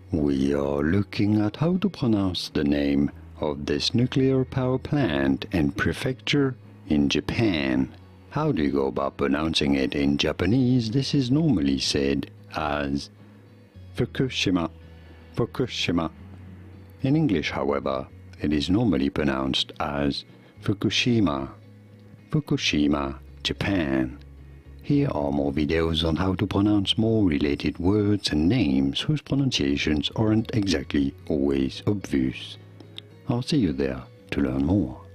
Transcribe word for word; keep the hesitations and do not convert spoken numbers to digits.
We are looking at how to pronounce the name of this nuclear power plant and prefecture in Japan. How do you go about pronouncing it in Japanese? This is normally said as Fukushima, Fukushima. In English, however, it is normally pronounced as Fukushima, Fukushima, Japan. Here are more videos on how to pronounce more related words and names whose pronunciations aren't exactly always obvious. I'll see you there to learn more.